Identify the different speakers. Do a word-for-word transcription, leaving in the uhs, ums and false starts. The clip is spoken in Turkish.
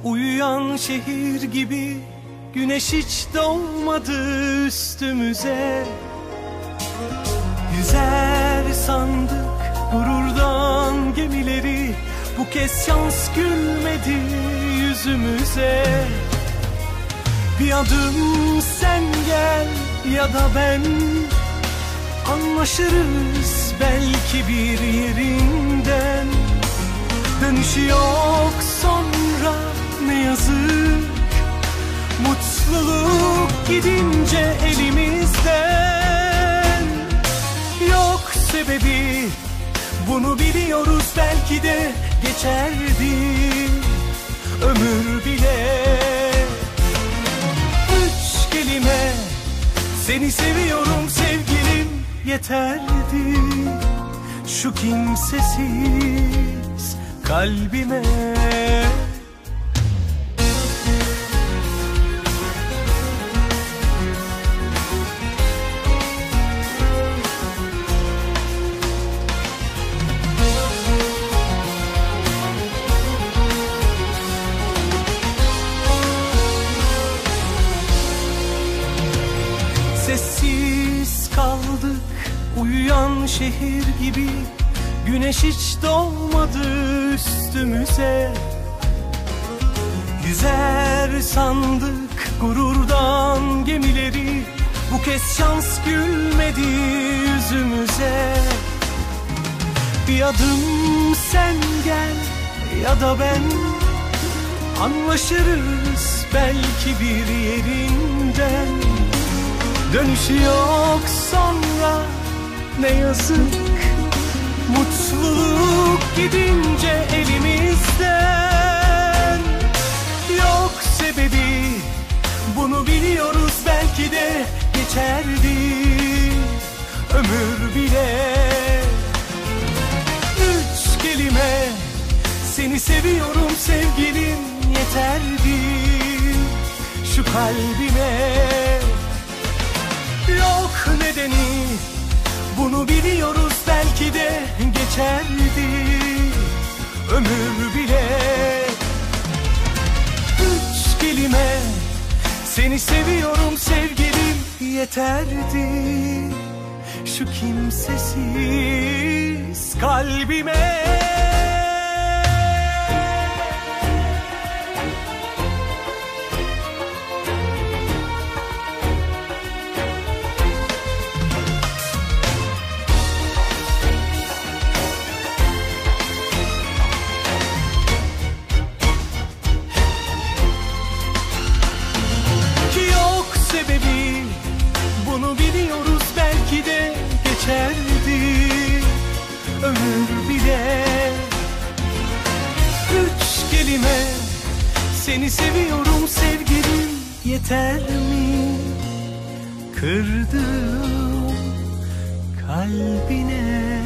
Speaker 1: Uyuyan şehir gibi güneş hiç doğmadı üstümüze. Yüzer sandık gururdan gemileri, bu kez şans gülmedi yüzümüze. Bir adım sen gel ya da ben, anlaşırız belki bir yerinden. Dönüşü yok sonra ne yazık, mutluluk gidince elimizden. Yok sebebi, bunu biliyoruz, belki de geçerdi ömür bile. Üç kelime, seni seviyorum sevgilim, yeterdi şu kimsesiz kalbime. Sessiz kaldık uyuyan şehir gibi, güneş hiç doğmadı üstümüze. Yüzer sandık gururdan gemileri, bu kez şans gülmedi yüzümüze. Bir adım sen gel ya da ben, anlaşırız belki bir yerinden. Dönüşü yok sonra ne yazık, mutluluk gidince elimizden. Yok sebebi, bunu biliyoruz, belki de geçerdi ömür bile. Üç kelime, seni seviyorum sevgilim, yeterdi şu kalbime. Yok nedeni, bunu biliyoruz, belki de geçerdi ömür bile. Üç kelime, seni seviyorum sevgilim, yeterdi şu kimsesiz kalbime. Sebebi, bunu biliyoruz, belki de geçerdi ömür bile. Üç kelime, seni seviyorum sevgilim, yeter mi kırdım kalbine?